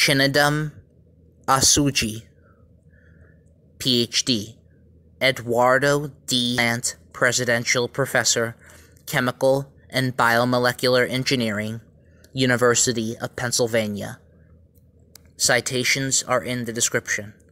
Chinedum, Osuji, Ph.D. Eduardo D. Plant, Presidential Professor, Chemical and Biomolecular Engineering, University of Pennsylvania. Citations are in the description.